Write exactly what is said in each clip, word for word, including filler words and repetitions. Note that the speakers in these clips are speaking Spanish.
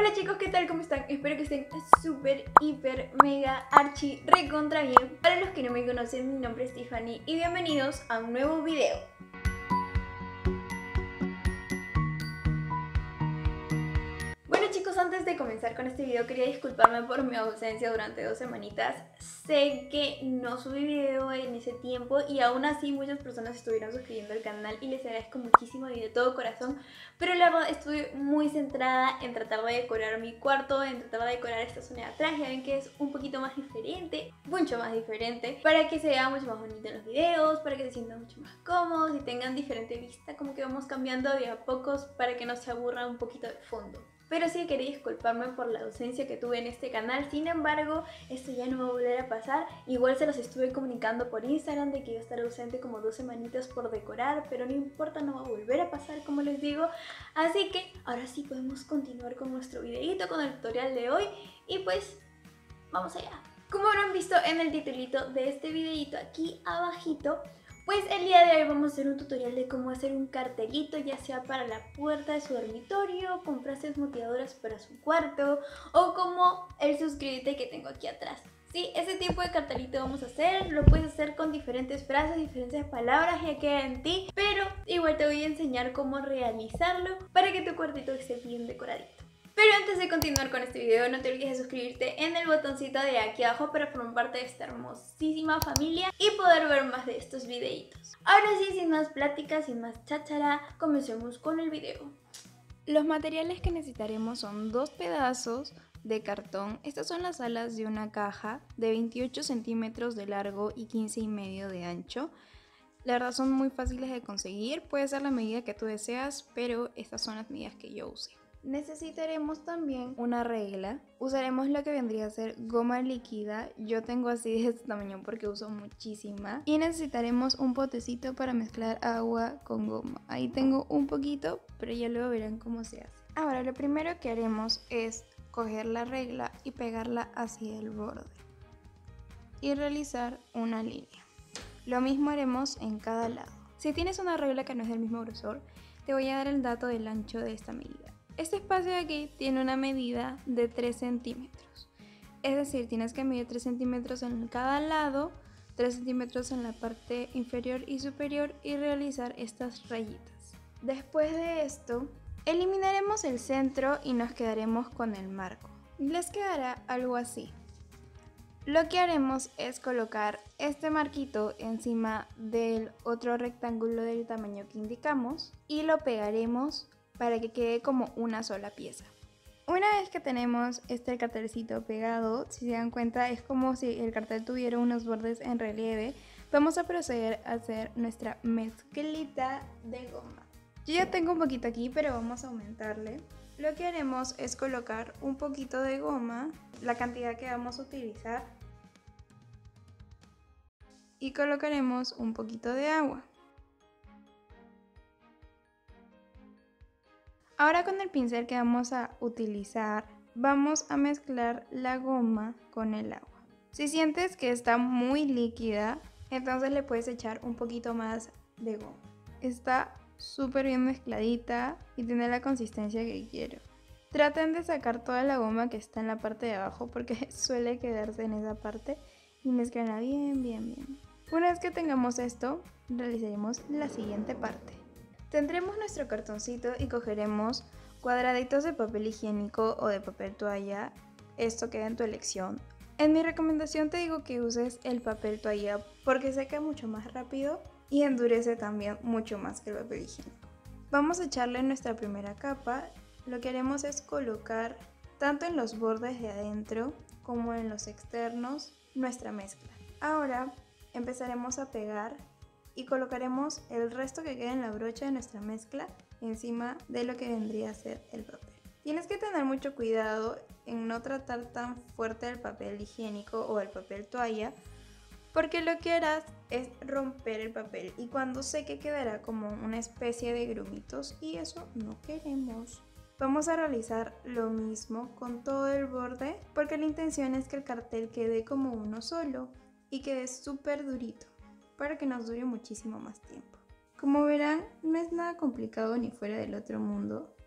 Hola chicos, ¿qué tal? ¿Cómo están? Espero que estén súper, hiper, mega, archi, recontra bien. Para los que no me conocen, mi nombre es Tiffany y bienvenidos a un nuevo video. Bueno chicos, antes de comenzar con este video quería disculparme por mi ausencia durante dos semanitas. Sé que no subí video en ese tiempo y aún así muchas personas estuvieron suscribiendo al canal y les agradezco muchísimo y de todo corazón. Pero la verdad estuve muy centrada en tratar de decorar mi cuarto, en tratar de decorar esta zona de atrás. Ya ven que es un poquito más diferente, mucho más diferente, para que se vea mucho más bonito en los videos, para que se sientan mucho más cómodos y tengan diferente vista, como que vamos cambiando de a pocos para que no se aburra un poquito de fondo. Pero sí quería disculparme por la ausencia que tuve en este canal. Sin embargo, esto ya no va a volver a pasar. Igual se los estuve comunicando por Instagram de que iba a estar ausente como dos semanitas por decorar, pero no importa, no va a volver a pasar, como les digo. Así que ahora sí podemos continuar con nuestro videito, con el tutorial de hoy. Y pues, vamos allá. Como habrán visto en el titulito de este videito aquí abajito, pues el día de hoy vamos a hacer un tutorial de cómo hacer un cartelito, ya sea para la puerta de su dormitorio, con frases motivadoras para su cuarto, o como el suscríbete que tengo aquí atrás. Sí, ese tipo de cartelito vamos a hacer, lo puedes hacer con diferentes frases, diferentes palabras, ya queda en ti, pero igual te voy a enseñar cómo realizarlo para que tu cuartito esté bien decoradito. Pero antes de continuar con este video, no te olvides de suscribirte en el botoncito de aquí abajo para formar parte de esta hermosísima familia y poder ver más de estos videitos. Ahora sí, sin más pláticas, sin más cháchara, comencemos con el video. Los materiales que necesitaremos son dos pedazos de cartón. Estas son las alas de una caja de veintiocho centímetros de largo y quince y medio de ancho. La verdad son muy fáciles de conseguir, puede ser la medida que tú deseas, pero estas son las medidas que yo usé. Necesitaremos también una regla, usaremos lo que vendría a ser goma líquida, yo tengo así de este tamaño porque uso muchísima, y necesitaremos un potecito para mezclar agua con goma. Ahí tengo un poquito, pero ya luego verán cómo se hace. Ahora lo primero que haremos es coger la regla y pegarla hacia el borde y realizar una línea. Lo mismo haremos en cada lado. Si tienes una regla que no es del mismo grosor, te voy a dar el dato del ancho de esta medida. Este espacio de aquí tiene una medida de tres centímetros, es decir, tienes que medir tres centímetros en cada lado, tres centímetros en la parte inferior y superior y realizar estas rayitas. Después de esto, eliminaremos el centro y nos quedaremos con el marco. Les quedará algo así. Lo que haremos es colocar este marquito encima del otro rectángulo del tamaño que indicamos y lo pegaremos para que quede como una sola pieza. Una vez que tenemos este cartelcito pegado, si se dan cuenta es como si el cartel tuviera unos bordes en relieve, vamos a proceder a hacer nuestra mezclita de goma. Yo ya tengo un poquito aquí, pero vamos a aumentarle. Lo que haremos es colocar un poquito de goma, la cantidad que vamos a utilizar, y colocaremos un poquito de agua. Ahora con el pincel que vamos a utilizar, vamos a mezclar la goma con el agua. Si sientes que está muy líquida, entonces le puedes echar un poquito más de goma. Está súper bien mezcladita y tiene la consistencia que quiero. Traten de sacar toda la goma que está en la parte de abajo porque suele quedarse en esa parte y mezclarla bien, bien, bien. Una vez que tengamos esto, realizaremos la siguiente parte. Tendremos nuestro cartoncito y cogeremos cuadraditos de papel higiénico o de papel toalla, esto queda en tu elección. En mi recomendación te digo que uses el papel toalla porque seca mucho más rápido y endurece también mucho más que el papel higiénico. Vamos a echarle nuestra primera capa, lo que haremos es colocar tanto en los bordes de adentro como en los externos nuestra mezcla. Ahora empezaremos a pegar y colocaremos el resto que quede en la brocha de nuestra mezcla encima de lo que vendría a ser el papel. Tienes que tener mucho cuidado en no tratar tan fuerte el papel higiénico o el papel toalla, porque lo que harás es romper el papel y cuando seque quedará como una especie de grumitos y eso no queremos. Vamos a realizar lo mismo con todo el borde porque la intención es que el cartel quede como uno solo y quede súper durito, para que nos dure muchísimo más tiempo. Como verán, no es nada complicado ni fuera del otro mundo.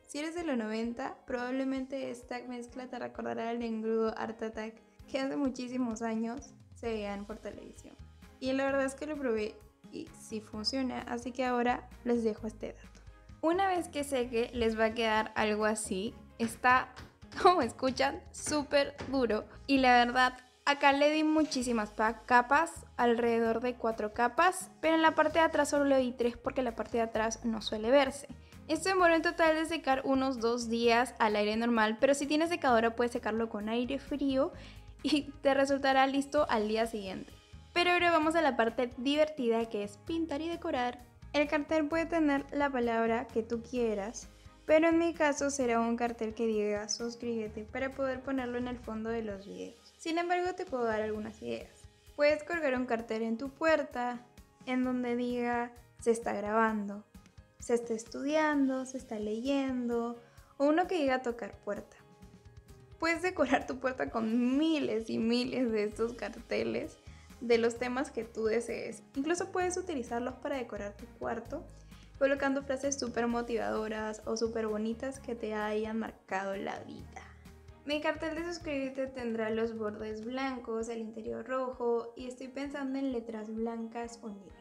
Si eres de los noventa, probablemente esta mezcla te recordará al engrudo Art Attack que hace muchísimos años se veían por televisión. Y la verdad es que lo probé y sí funciona, así que ahora les dejo este dato. Una vez que seque les va a quedar algo así. Está, como escuchan, súper duro. Y la verdad, acá le di muchísimas capas, alrededor de cuatro capas, pero en la parte de atrás solo le di tres porque la parte de atrás no suele verse. Esto demoró en total de secar unos dos días al aire normal, pero si tienes secadora puedes secarlo con aire frío y te resultará listo al día siguiente. Pero ahora vamos a la parte divertida, que es pintar y decorar. El cartel puede tener la palabra que tú quieras, pero en mi caso será un cartel que diga suscríbete para poder ponerlo en el fondo de los videos. Sin embargo, te puedo dar algunas ideas. Puedes colgar un cartel en tu puerta en donde diga se está grabando, se está estudiando, se está leyendo, o uno que diga tocar puerta. Puedes decorar tu puerta con miles y miles de estos carteles de los temas que tú desees. Incluso puedes utilizarlos para decorar tu cuarto, colocando frases súper motivadoras o súper bonitas que te hayan marcado la vida. Mi cartel de suscríbete tendrá los bordes blancos, el interior rojo y estoy pensando en letras blancas o negras.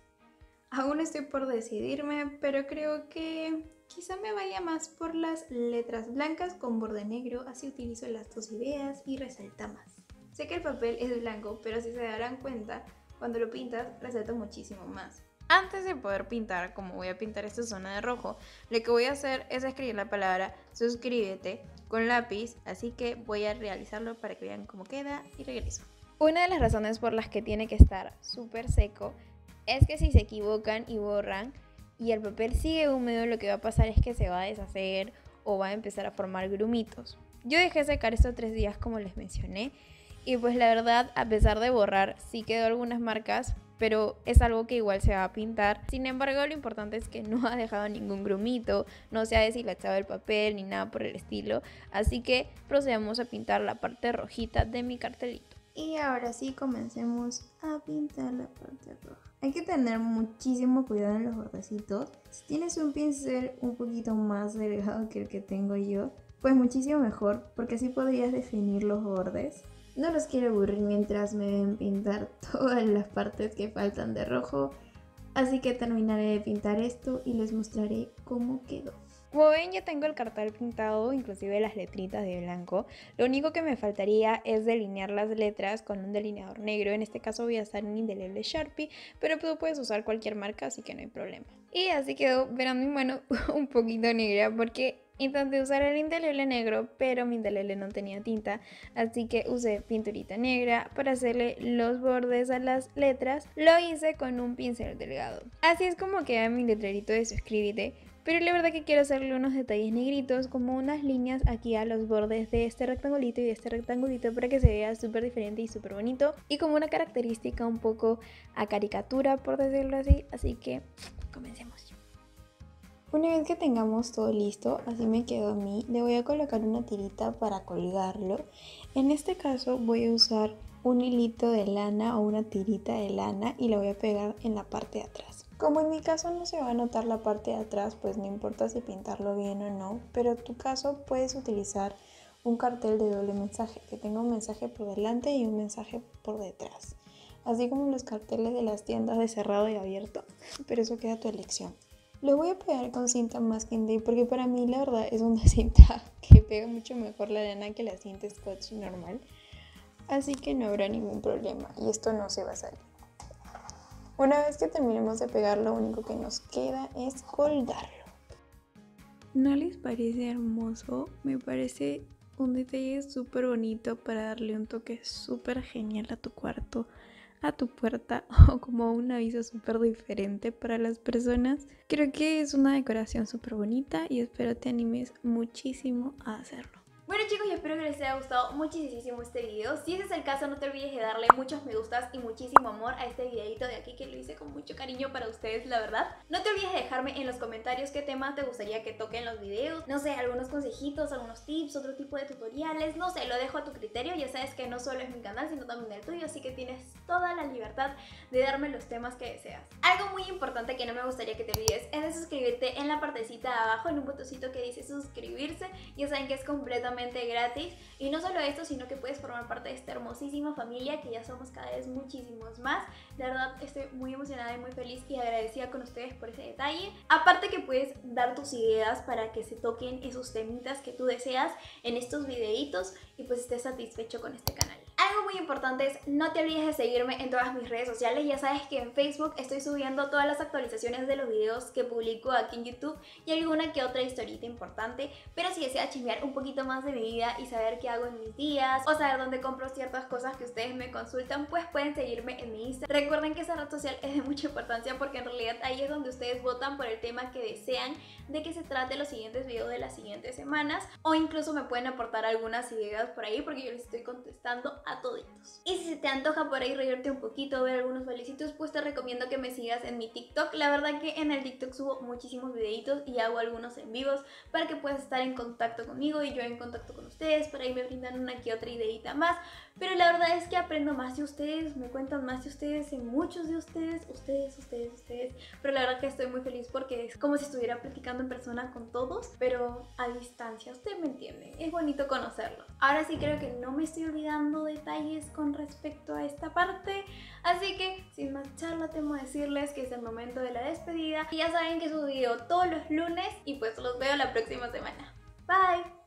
Aún estoy por decidirme, pero creo que quizá me vaya más por las letras blancas con borde negro, así utilizo las dos ideas y resalta más. Sé que el papel es blanco, pero si se darán cuenta, cuando lo pintas resalta muchísimo más. Antes de poder pintar, como voy a pintar esta zona de rojo, lo que voy a hacer es escribir la palabra suscríbete con lápiz, así que voy a realizarlo para que vean cómo queda y regreso. Una de las razones por las que tiene que estar súper seco es que si se equivocan y borran y el papel sigue húmedo, lo que va a pasar es que se va a deshacer o va a empezar a formar grumitos. Yo dejé secar estos tres días como les mencioné y pues la verdad, a pesar de borrar, sí quedó algunas marcas, pero es algo que igual se va a pintar. Sin embargo, lo importante es que no ha dejado ningún grumito, no se ha deshilachado el papel ni nada por el estilo, así que procedamos a pintar la parte rojita de mi cartelito. Y ahora sí, comencemos a pintar la parte roja. Hay que tener muchísimo cuidado en los bordecitos. Si tienes un pincel un poquito más delgado que el que tengo yo, pues muchísimo mejor, porque así podrías definir los bordes. No los quiero aburrir mientras me ven pintar todas las partes que faltan de rojo, así que terminaré de pintar esto y les mostraré cómo quedó. Como ven, ya tengo el cartel pintado, inclusive las letritas de blanco. Lo único que me faltaría es delinear las letras con un delineador negro. En este caso voy a usar un indeleble Sharpie, pero tú puedes usar cualquier marca, así que no hay problema. Y así quedó, verán mi mano un poquito negra porque intenté usar el indeleble negro, pero mi indeleble no tenía tinta, así que usé pinturita negra para hacerle los bordes a las letras. Lo hice con un pincel delgado. Así es como queda mi letrerito de suscríbete. Pero la verdad que quiero hacerle unos detalles negritos, como unas líneas aquí a los bordes de este rectangulito y de este rectangulito para que se vea súper diferente y súper bonito. Y como una característica un poco a caricatura, por decirlo así. Así que comencemos. Una vez que tengamos todo listo, así me quedó a mí, le voy a colocar una tirita para colgarlo. En este caso voy a usar un hilito de lana o una tirita de lana y la voy a pegar en la parte de atrás. Como en mi caso no se va a notar la parte de atrás, pues no importa si pintarlo bien o no, pero en tu caso puedes utilizar un cartel de doble mensaje, que tenga un mensaje por delante y un mensaje por detrás. Así como los carteles de las tiendas de cerrado y abierto, pero eso queda a tu elección. Lo voy a pegar con cinta masking tape porque para mí la verdad es una cinta que pega mucho mejor la lana que la cinta scotch normal. Así que no habrá ningún problema y esto no se va a salir. Una vez que terminemos de pegar, lo único que nos queda es colgarlo. ¿No les parece hermoso? Me parece un detalle súper bonito para darle un toque súper genial a tu cuarto, a tu puerta o como un aviso súper diferente para las personas. Creo que es una decoración súper bonita y espero te animes muchísimo a hacerlo. Bueno chicos, yo espero que les haya gustado muchísimo este video. Si ese es el caso, no te olvides de darle muchos me gustas y muchísimo amor a este videito de aquí, que lo hice con mucho cariño para ustedes, la verdad. No te olvides de dejarme en los comentarios qué temas te gustaría que toque en los videos. No sé, algunos consejitos, algunos tips, otro tipo de tutoriales. No sé, lo dejo a tu criterio. Ya sabes que no solo es mi canal, sino también el tuyo, así que tienes toda la libertad de darme los temas que deseas. Algo muy importante que no me gustaría que te olvides es de suscribirte en la partecita de abajo, en un botoncito que dice suscribirse. Ya saben que es completamente gratis, y no solo esto, sino que puedes formar parte de esta hermosísima familia, que ya somos cada vez muchísimos más. De verdad estoy muy emocionada y muy feliz y agradecida con ustedes por ese detalle. Aparte que puedes dar tus ideas para que se toquen esos temitas que tú deseas en estos videitos y pues estés satisfecho con este canal. Algo muy importante es, no te olvides de seguirme en todas mis redes sociales. Ya sabes que en Facebook estoy subiendo todas las actualizaciones de los videos que publico aquí en YouTube y alguna que otra historieta importante. Pero si deseas chismear un poquito más de mi vida y saber qué hago en mis días o saber dónde compro ciertas cosas que ustedes me consultan, pues pueden seguirme en mi Instagram. Recuerden que esa red social es de mucha importancia porque en realidad ahí es donde ustedes votan por el tema que desean de que se trate los siguientes videos de las siguientes semanas, o incluso me pueden aportar algunas ideas por ahí porque yo les estoy contestando a toditos. Y si se te antoja por ahí reírte un poquito, ver algunos bailecitos, pues te recomiendo que me sigas en mi TikTok. La verdad que en el TikTok subo muchísimos videitos y hago algunos en vivos para que puedas estar en contacto conmigo y yo en contacto con ustedes. Por ahí me brindan una que otra ideita más, pero la verdad es que aprendo más de ustedes, me cuentan más de ustedes, en muchos de ustedes, ustedes, ustedes, ustedes. Pero la verdad que estoy muy feliz porque es como si estuviera platicando en persona con todos, pero a distancia. Ustedes me entienden, es bonito conocerlo. Ahora sí creo que no me estoy olvidando detalles con respecto a esta parte, así que sin más charla temo decirles que es el momento de la despedida. Y ya saben que subo video todos los lunes y pues los veo la próxima semana. Bye.